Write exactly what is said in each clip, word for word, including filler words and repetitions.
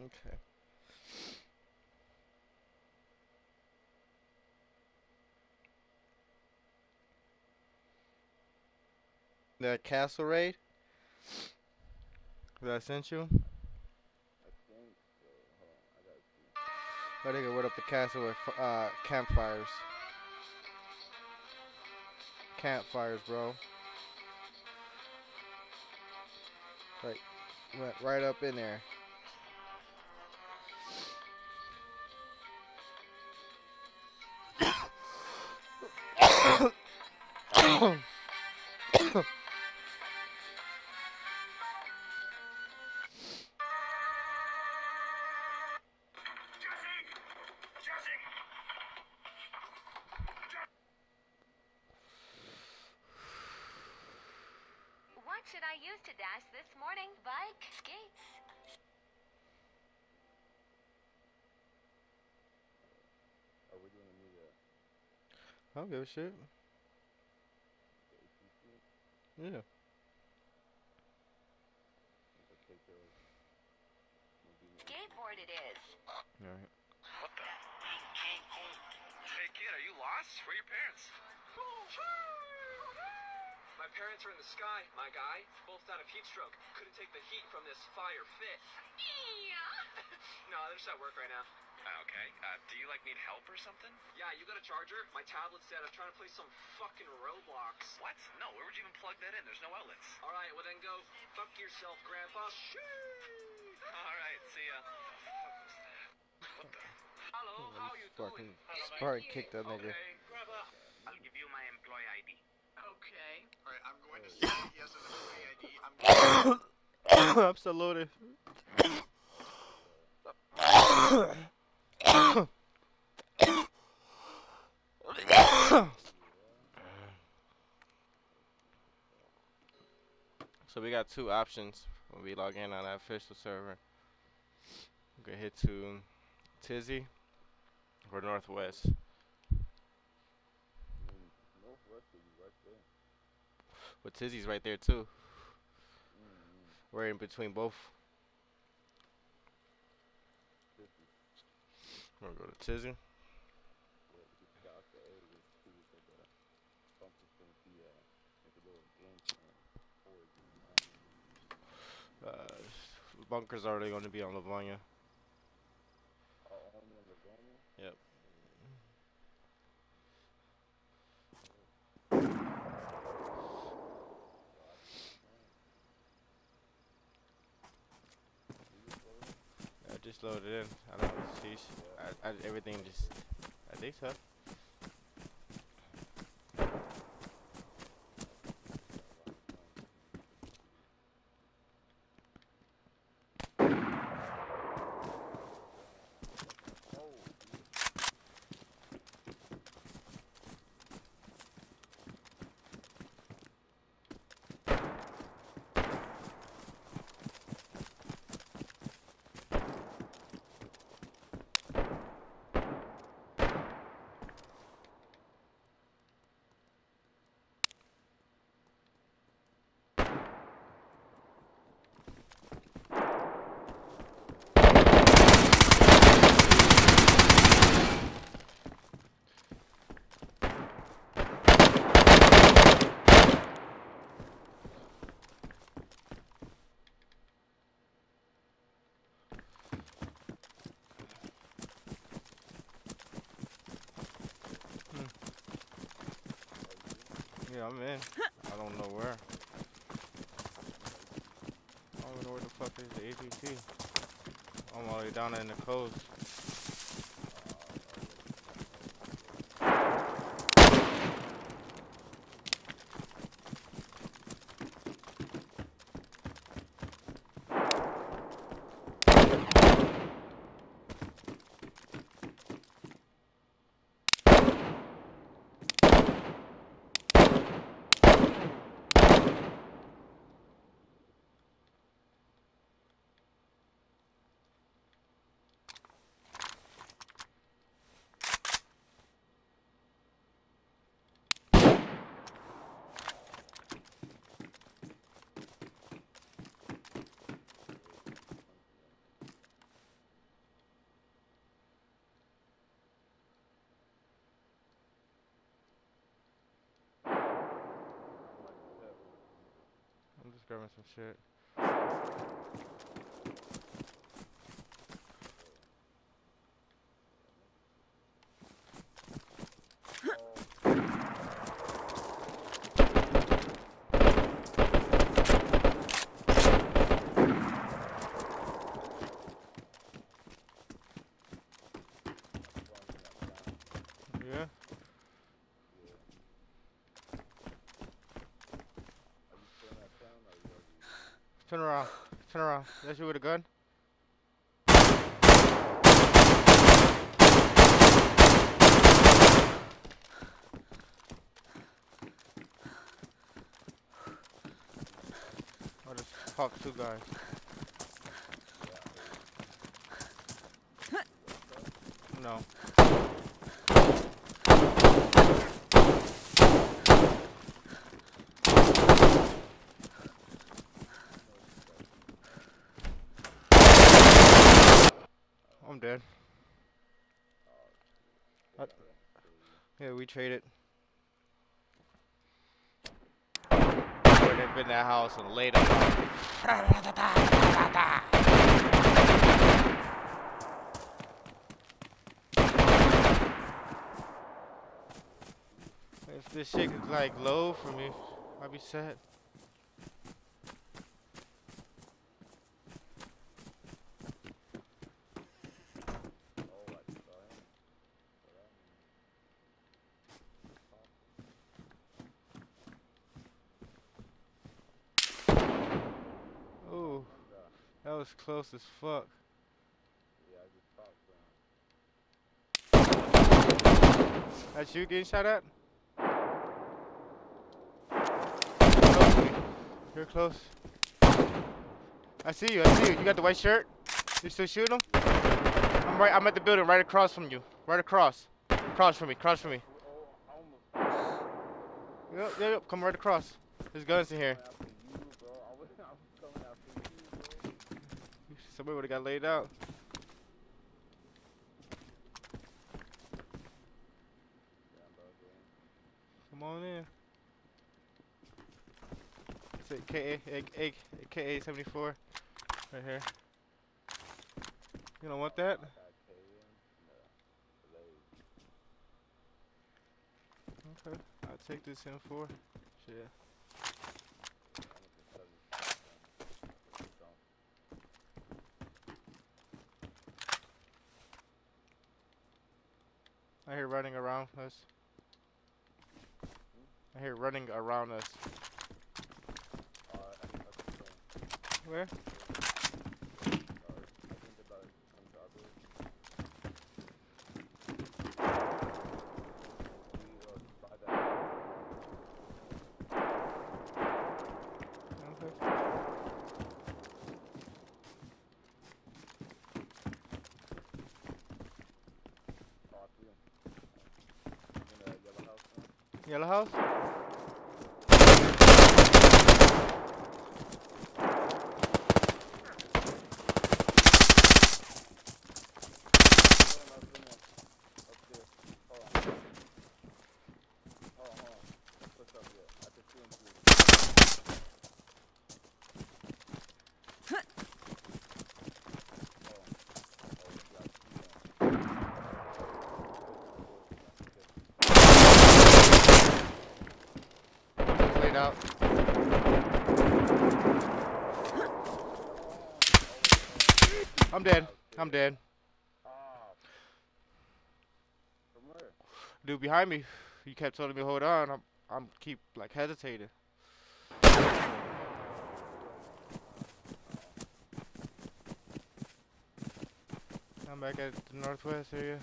Okay. That castle raid that I sent you. I think so. Hold on, I gotta see. I think I went up the castle with uh, campfires. Campfires, bro. Like, went right up in there. What should I use to dash this morning? Bike, skates. Are we gonna need a I don't give a shit. the A T C? Yeah. Like a picture of me being an A T C. Skateboard it is. Alright. What the? Hey kid, are you lost? Where are your parents? My parents are in the sky, my guy. Both died of heat stroke. Couldn't take the heat from this fire fit. No, they're just at work right now. Uh, okay. Uh, do you like need help or something? Yeah, you got a charger? My tablet's dead. I'm trying to play some fucking Roblox. What? No, where would you even plug that in? There's no outlets. All right, well then go fuck yourself, Grandpa. Shoo! All right, see ya. What the? Hello, how you Fucking doing? Spartan kicked that nigga. Okay, Grandpa. I'll give you my employee I D. Okay. Alright, I'm going to say he has an employee I D. I'm going Absolutely. So we got two options when we log in on that official server. We can hit to Tizzy or Northwest. I mean, Northwest is right there. But Tizzy's right there too. Mm-hmm. We're in between both. fifty. We're gonna go to Tizzy. Yeah, because you got the A with two with like a something gonna be uh like a little game plan for it. Uh, Bunker's already gonna be on Livonia. Oh, only on Livonia? Yep. Well, I think it's fine. See this loading? I just loaded in. I don't know. Sheesh. I, I, everything just. I think so. Yeah, I'm in. I don't know where. I don't even know where the fuck is the A T T. I'm all the way down in the coast. just grabbing some shit. Yeah. Turn around. Turn around. That's you with a gun? I just popped two guys. No. I'm dead. Uh, yeah, we traded. Went up in that house and laid up. If this shit is like low for me, I'll be set. Ooh, that was close as fuck. That's you getting shot at? Close to me. You're close. I see you, I see you. You got the white shirt? You still shooting him? I'm right, I'm at the building right across from you. Right across. Cross from me, cross from me. Yep, yep, yep, come right across. There's guns in here. Somebody would've got laid out. Come on in. It's a K A, K A seventy-four. Right here. You don't want that? Okay, I'll take this M four. Shit. I hear running around us. I hear running around us. Where? Yellow house? Out. I'm dead. I'm dead. Dude behind me, he kept telling me hold on. I'm I'm keep like hesitating. I'm back at the northwest area.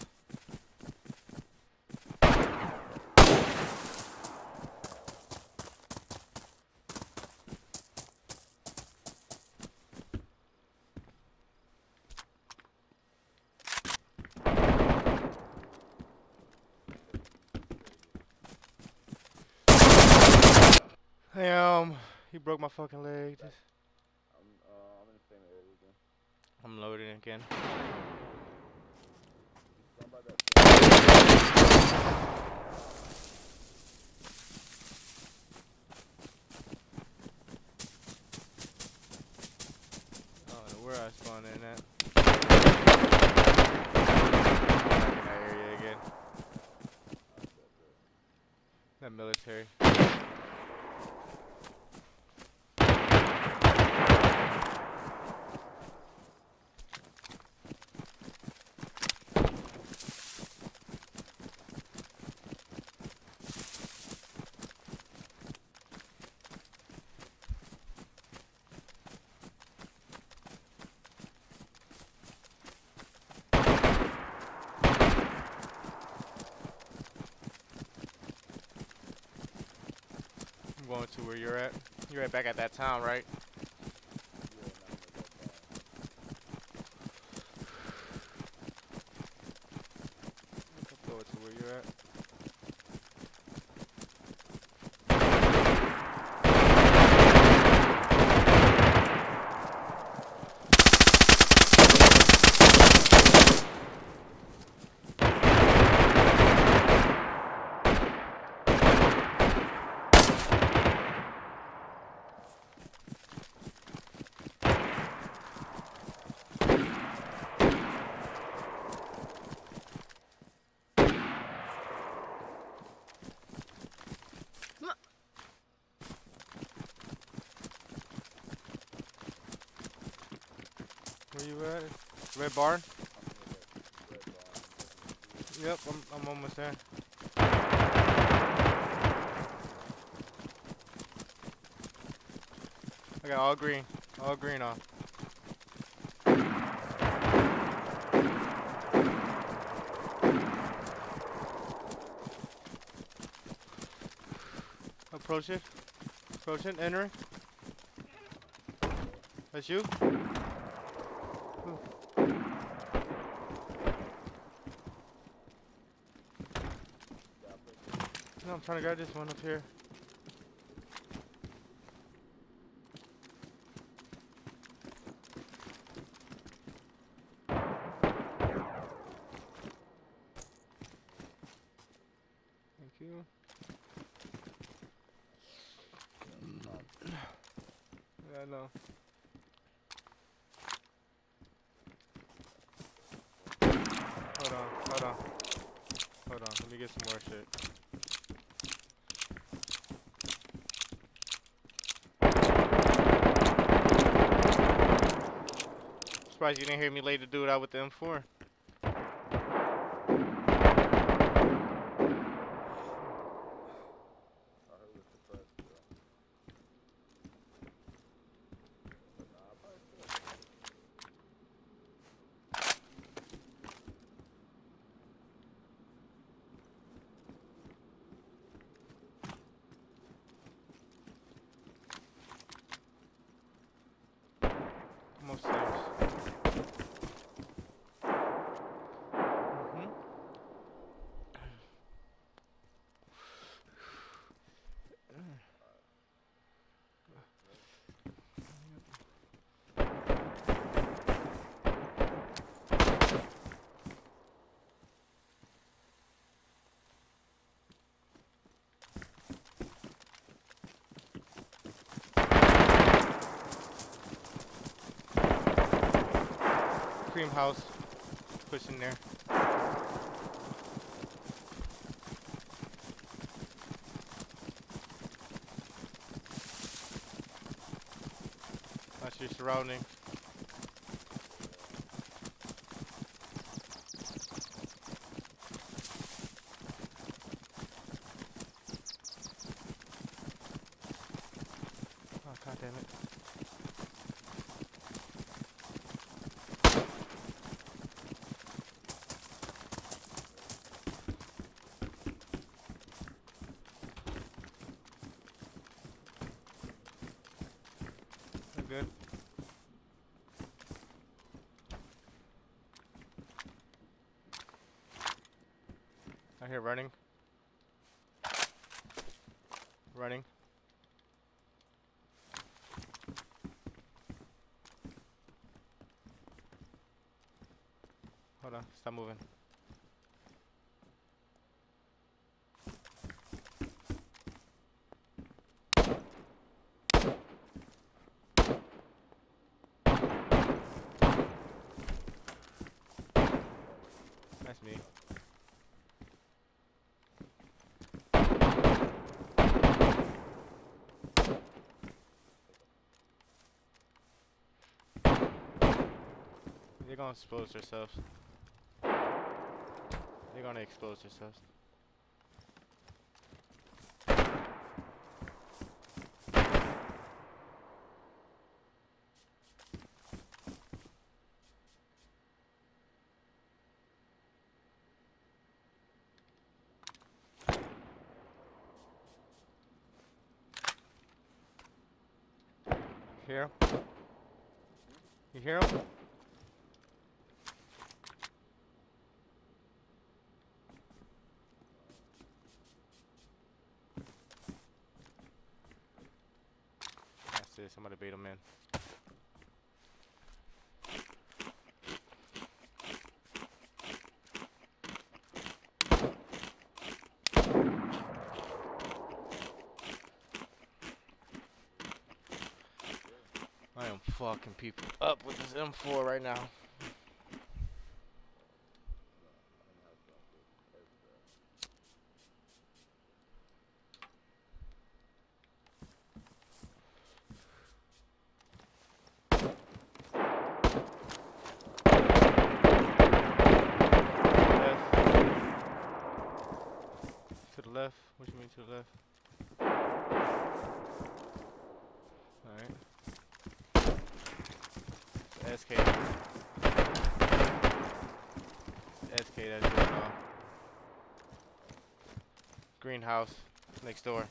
Damn, he broke my fucking leg. I'm, uh, I'm in the same area again. I'm loading again. at. I'm back in that area again. That military. I'm going to where you're at. You're right back at that town, right? I'll throw it to where you're at. Where you at? Red barn? Yep, I'm, I'm almost there. I got all green. All green on. Approach it. Approach it. Entering. That's you? Ooh. No, I'm trying to grab this one up here. Thank you. Yeah, I know. Hold on, hold on. Hold on, let me get some more shit. Surprised you didn't hear me lay the dude out with the M four. I'm upstairs. Mm-hmm. Cream house. Pushing there. Watch your surrounding. Oh, god damn it. Good. I hear running. Running. Hold on, stop moving. That's me. They're gonna expose themselves. They're gonna expose themselves. Hear him? You hear him? That's it. Somebody bait him in. I am fucking people up with this M four right now. Left. To the left. What do you mean to the left? Alright. S K. S K, that's it. Uh, greenhouse next door.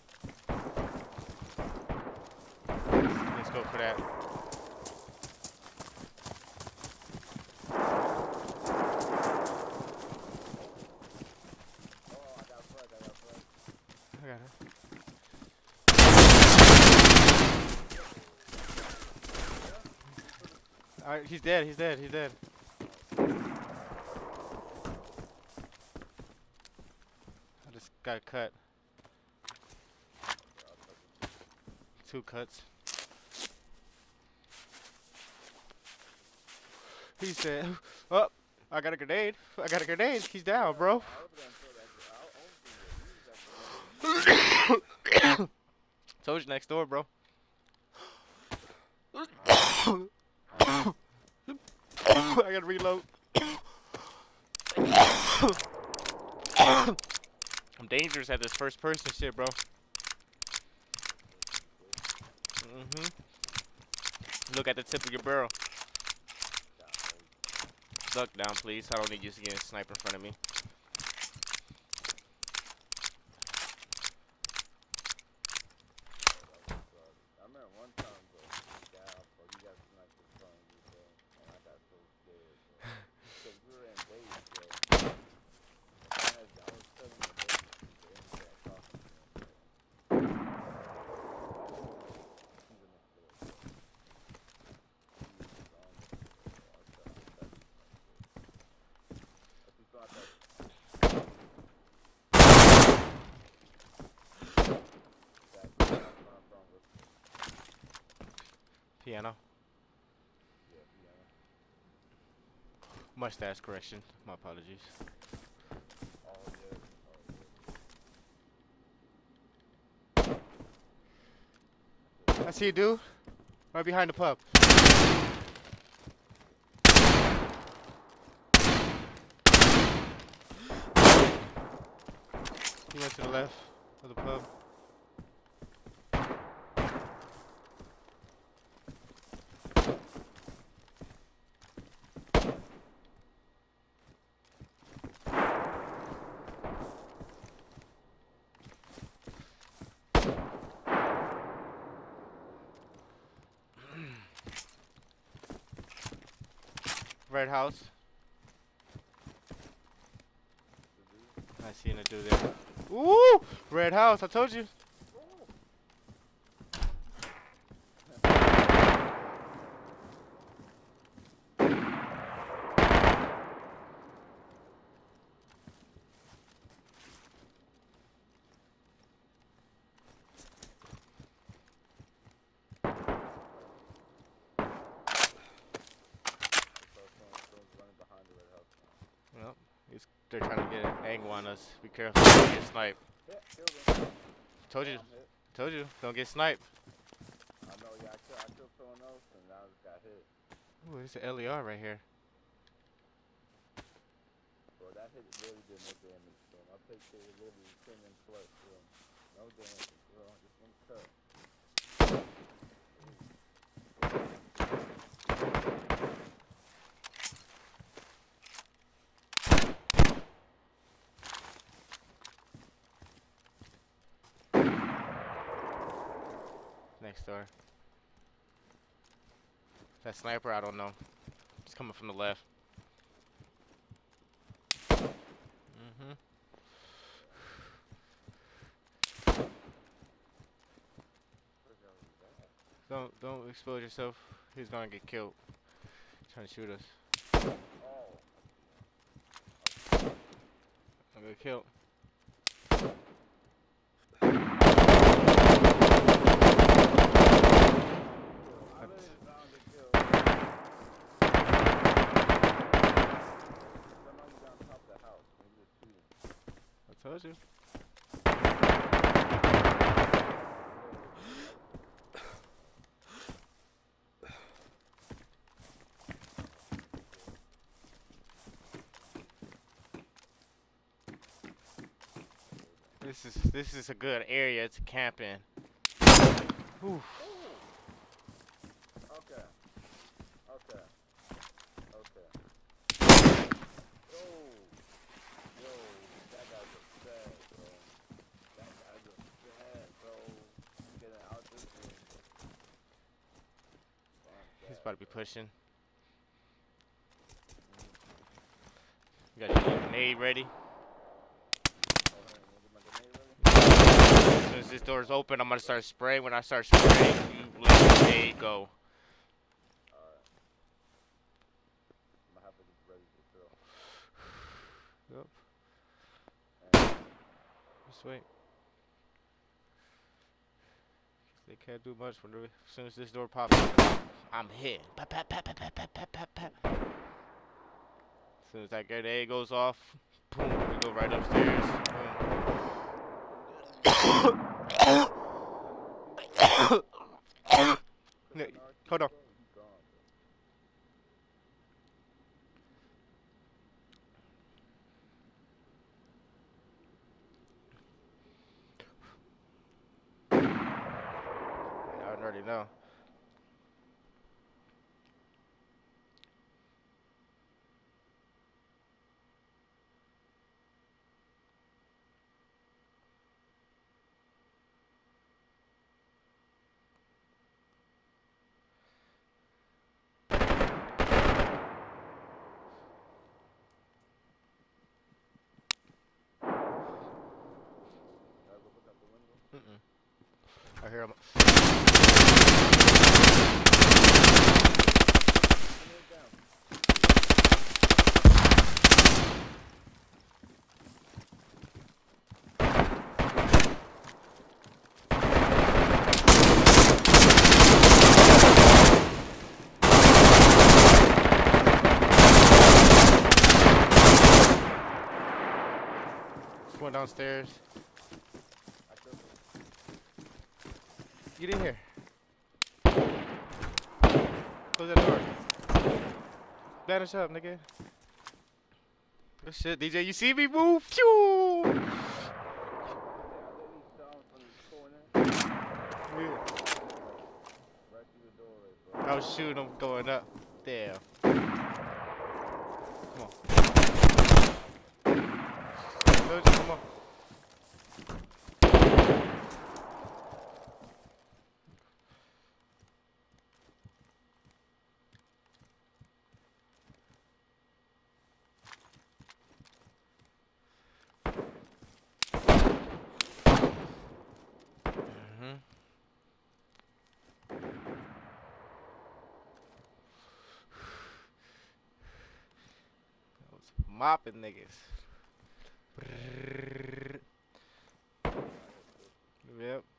Let's go for that. I got it. Alright, he's dead, he's dead, he's dead. I just got cut. Two cuts. He said, oh, I got a grenade. I got a grenade. He's down, bro. Told you next door, bro. I gotta reload. I'm dangerous at this first person shit, bro. Mm-hmm. Look at the tip of your barrel. Duck down, please. I don't need you to get a sniper in front of me. I remember one time, bro, you got off, bro, you got sniped in front of me, bro, and I got so scared, bro. Because we were in base, bro. And I was, I was still in the base, the internet talking to him, bro. He was next door, bro. He was on me, bro. I was trying to touch him, bro. But we thought that. Piano. Yeah, piano. Mustache correction. My apologies. Oh, yeah. Oh, yeah. I see you, dude. Right behind the pub. He went to the left of the pub. Red house. I seen a dude there. Ooh! Red house, I told you. Yep, he's they're trying to get an angle on us. Be careful, don't get sniped. Yeah, killed him. Told you, I'm hit. told you, don't get sniped. I know, yeah, I killed, I killed someone else and I just got hit. Ooh, there's an L E R right here. Bro, that hit really did no damage to him. I picked it literally ten and plus to him. No damage, bro. Just one cut. Next door. That sniper, I don't know. It's coming from the left. Mm-hmm. Don't don't expose yourself. He's gonna get killed. He's trying to shoot us. Oh. I'm gonna get killed. I really found the kill. Somebody's on top of the house. Maybe they're shooting. I told you. This is this is a good area to camp in. Oof. Okay. Okay. Okay. Oh. Yo, that guy's upset, bro. That guy's upset, bro. Getting out this thing. He's about to be pushing. You got your grenade ready. As soon as this door's open, I'm gonna start spraying. When I start spraying, you let the grenade go. Alright. I'm gonna have to get ready to throw. Yep. And Just wait. They can't do much when they, as soon as this door pops, I'm hit. Pap, pap, pap, pap, pap, pap, pap, pap, pap. As soon as that grenade goes off, boom, we go right upstairs. Boom. No, hold on. he's gone, bro. Yeah, I already know. Gotta go look out the window. Mm-mm. I hear him. Grenade down. Going downstairs. I killed him. Get in here. Close that door. Banish up, nigga. Good shit, D J. You see me move? Phew! Yeah, I literally saw him from the corner. Yeah. Right through the doorway, bro. I was shooting him going up. Damn. Come on. Told you, come on. Mhm. I was mopping niggas. Yep.